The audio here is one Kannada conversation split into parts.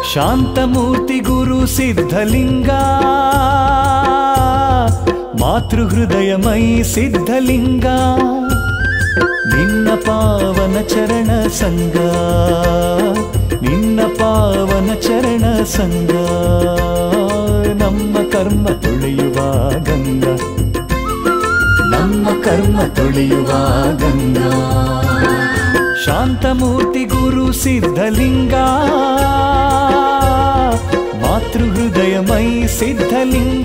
ಶಾಂತಮೂರ್ತಿ ಗುರು ಸಿದ್ಧಲಿಂಗ ಮಾತೃಹೃದಯಮೈ ಸಿದ್ಧಲಿಂಗ ನಿನ್ನ ಪಾವನ ಚರಣ ಸಂಗ ನಿನ್ನ ಪಾವನ ಚರಣ ಸಂಗ ನಮ್ಮ ಕರ್ಮ ತೊಳೆಯುವ ಗಂಗಾ ನಮ್ಮ ಕರ್ಮ ತೊಳೆಯುವ ಗಂಗಾ ಶಾಂತಮೂರ್ತಿ ಗುರು ಸಿದ್ಧಲಿಂಗ ಮಾತೃಹೃದಯಮೈ ಸಿದ್ಧಲಿಂಗ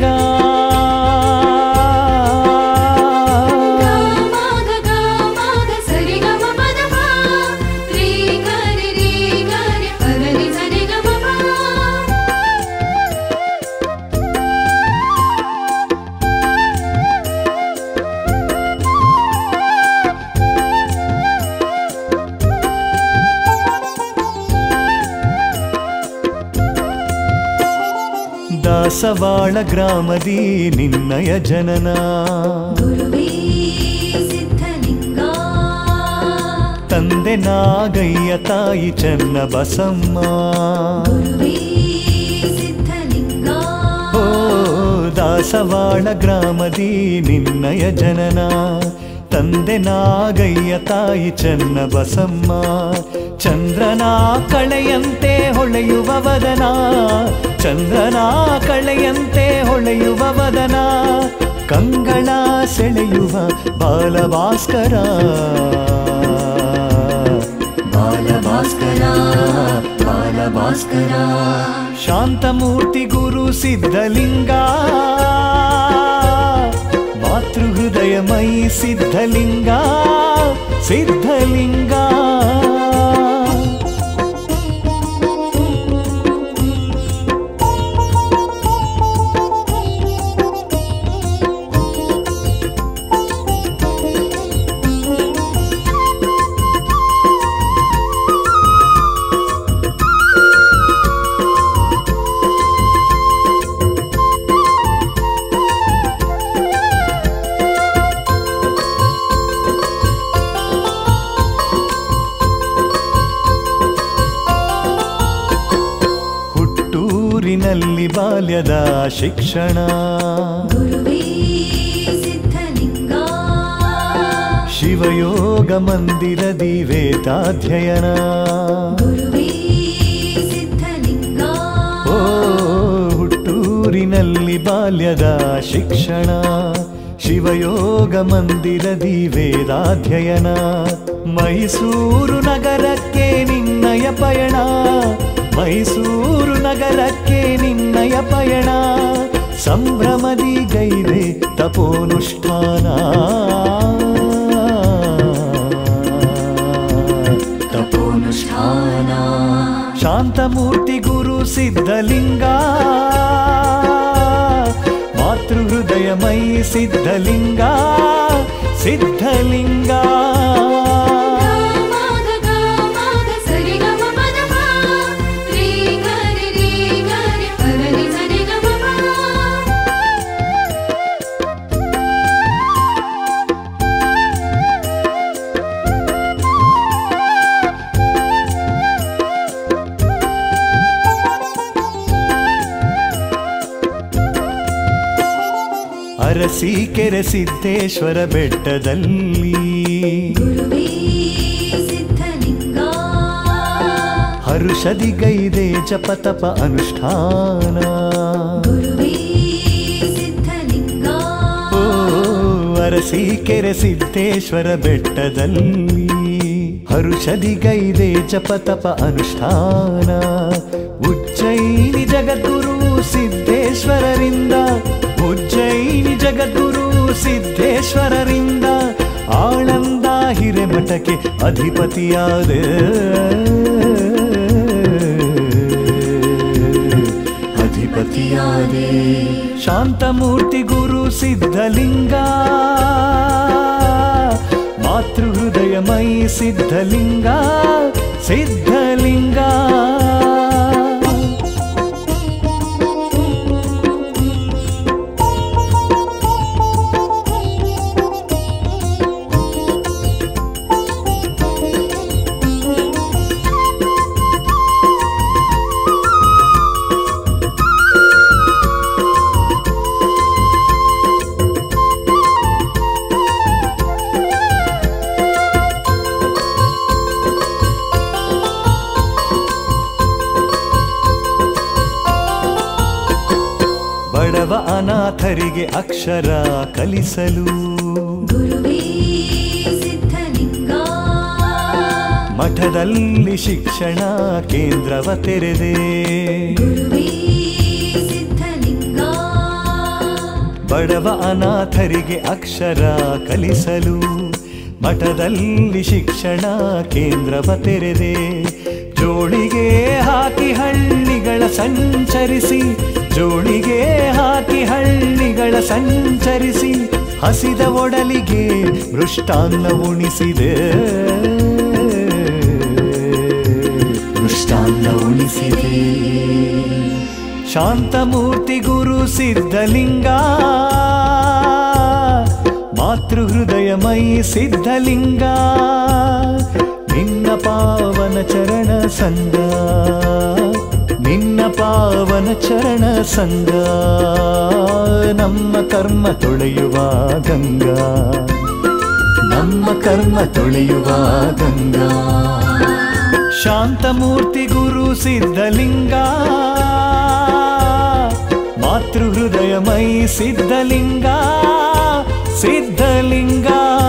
ದಾಸವಾಳ ಗ್ರಾಮದಿ ನಿನ್ನಯ ಜನನ ಗುರುವೇ ಸಿದ್ಧಲಿಂಗ ತಂದೆ ನಾಗಯ್ಯ ತಾಯಿ ಚೆನ್ನ ಬಸಮ್ಮ ಗುರುವೇ ಸಿದ್ಧಲಿಂಗ ಓ ದಾಸವಾಳ ಗ್ರಾಮದಿ ನಿನ್ನಯ ಜನನ ತಂದೆ ನಾಗಯ್ಯ ತಾಯಿ ಚೆನ್ನ ಬಸಮ್ಮ ಚಂದ್ರನ ಕಳೆಯಂತೆ ಹೊಳೆಯುವ ವದನ ಚಂದ್ರನ ಕಳೆಯಂತೆ ಹೊಳೆಯುವ ವದನ ಕಂಗಳ ಸೆಳೆಯುವ ಬಾಲಭಾಸ್ಕರ ಬಾಲಭಾಸ್ಕರ ಬಾಲಭಾಸ್ಕರ ಶಾಂತಮೂರ್ತಿ ಗುರು ಸಿದ್ಧಲಿಂಗ ಮಾತೃಹೃದಯಮೈ ಸಿದ್ಧಲಿಂಗ ಸಿದ್ಧಲಿಂಗ ಹುಟ್ಟೂರಿನಲ್ಲಿ ಬಾಲ್ಯದ ಶಿಕ್ಷಣ ಗುರುವೇ ಸಿದ್ಧಲಿಂಗ ಶಿವಯೋಗ ಮಂದಿರದಿ ವೇದಾಧ್ಯಯನ ಗುರುವೇ ಸಿದ್ಧಲಿಂಗ ಓ ಹುಟ್ಟೂರಿನಲ್ಲಿ ಬಾಲ್ಯದ ಶಿಕ್ಷಣ ಶಿವಯೋಗ ಮಂದಿರದಿ ವೇದಾಧ್ಯಯನ ಮೈಸೂರು ನಗರಕ್ಕೆ ನಿನ್ನಯ ಪಯಣ ಮೈಸೂರು ನಗರಕ್ಕೆ ನಿನ್ನಯ ಪಯಣ ಸಂಭ್ರಮದಿ ಗೈದೆ ತಪೋನುಷ್ಠಾನ ತಪೋನುಷ್ಠಾನ ಶಾಂತಮೂರ್ತಿ ಗುರು ಸಿದ್ಧಲಿಂಗ ಮಾತೃಹೃದಯಮೈ ಸಿದ್ಧಲಿಂಗ ಸಿದ್ಧಲಿಂಗ ಅರಸೀಕೆರೆ ಸಿದ್ದೇಶ್ವರ ಬೆಟ್ಟದಲ್ಲಿ ಗುರುವೇ ಸಿದ್ಧಲಿಂಗ ಹರುಷದಿ ಗೈದೆ ಜಪತಪ ಅನುಷ್ಠಾನ ಗುರುವೇ ಸಿದ್ಧಲಿಂಗ ಓ ಅರಸೀಕೆರೆ ಸಿದ್ದೇಶ್ವರ ಬೆಟ್ಟದಲ್ಲಿ ಹರುಷದಿ ಗೈದೆ ಜಪತಪ ಅನುಷ್ಠಾನ ಉಜ್ಜಯಿನಿ ಜಗದ್ಗುರು ಸಿದ್ದೇಶ್ವರರಿಂದ ಉಜ್ಜಯಿನಿ ಜಗದ್ಗುರು ಸಿದ್ದೇಶ್ವರರಿಂದ ಆಳಂದ ಹಿರೇಮಠಕ್ಕೆ ಅಧಿಪತಿಯಾದೆ ಅಧಿಪತಿಯಾದೆ ಶಾಂತಮೂರ್ತಿ ಗುರು ಸಿದ್ಧಲಿಂಗ ಮಾತೃಹೃದಯಮೈ ಸಿದ್ಧಲಿಂಗ ಸಿದ್ಧಲಿಂಗ ಬಡವ ಅನಾಥರಿಗೆ ಅಕ್ಷರ ಕಲಿಸಲು ಗುರುವೇ ಸಿದ್ಧಲಿಂಗ ಮಠದಲ್ಲಿ ಶಿಕ್ಷಣ ಕೇಂದ್ರವ ತೆರೆದೆ ಗುರುವೇ ಸಿದ್ಧಲಿಂಗ ಬಡವ ಅನಾಥರಿಗೆ ಅಕ್ಷರ ಕಲಿಸಲು ಮಠದಲ್ಲಿ ಶಿಕ್ಷಣ ಕೇಂದ್ರವ ತೆರೆದೆ ಜೋಳಿಗೆ ಹಾಕಿ ಹಳ್ಳಿಗಳ ಸಂಚರಿಸಿ ಜೋಳಿಗೆ ಹಾಕಿ ಹಳ್ಳಿಗಳ ಸಂಚರಿಸಿ ಹಸಿದ ಒಡಲಿಗೆ ಮೃಷ್ಟಾನ್ನ ಉಣಿಸಿದೆ ಮೃಷ್ಟಾನ್ನ ಉಣಿಸಿದೆ ಶಾಂತಮೂರ್ತಿ ಗುರು ಸಿದ್ಧಲಿಂಗ ಮಾತೃಹೃದಯಮಯಿ ಸಿದ್ಧಲಿಂಗ ನಿನ್ನ ಪಾವನ ಚರಣ ಸಂಗ ನಿನ್ನ ಪಾವನ ಚರಣ ಸಂಗ ನಮ್ಮ ಕರ್ಮ ತೊಳೆಯುವ ಗಂಗಾ ನಮ್ಮ ಕರ್ಮ ತೊಳೆಯುವ ಗಂಗಾ ಶಾಂತಮೂರ್ತಿ ಗುರು ಸಿದ್ಧಲಿಂಗ ಮಾತೃಹೃದಯಮಯಿ ಸಿದ್ಧಲಿಂಗ ಸಿದ್ಧಲಿಂಗ